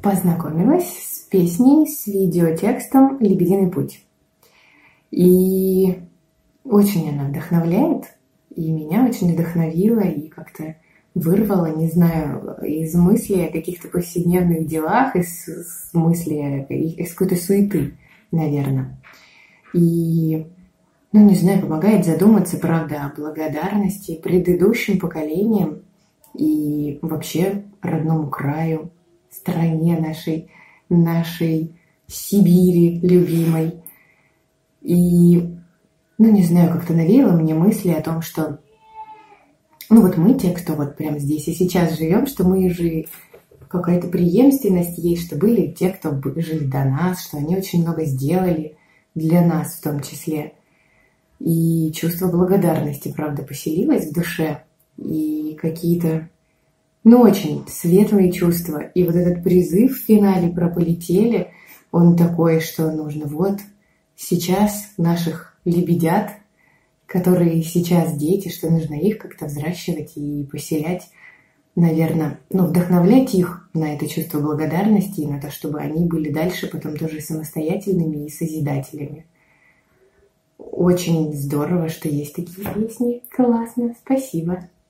познакомилась с песней, с видеотекстом «Лебединый путь». И очень она вдохновляет, и меня очень вдохновила, и как-то вырвала, не знаю, из мыслей о каких-то повседневных делах, из мыслей, из какой-то суеты, наверное. И, не знаю, помогает задуматься, правда, о благодарности предыдущим поколениям и вообще родному краю, стране нашей Сибири любимой. И, не знаю, как-то навеяло мне мысли о том, что, мы те, кто вот прямо здесь и сейчас живем, что мы же какая-то преемственность есть, что были те, кто жили до нас, что они очень много сделали для нас в том числе. И чувство благодарности, правда, поселилось в душе. И какие-то, очень светлые чувства. И вот этот призыв в финале про «Полетели», он такой, что нужно вот сейчас наших лебедят, которые сейчас дети, что нужно их как-то взращивать и поселять, наверное, вдохновлять их на это чувство благодарности и на то, чтобы они были дальше потом тоже самостоятельными и созидателями. Очень здорово, что есть такие песни. Классно, спасибо.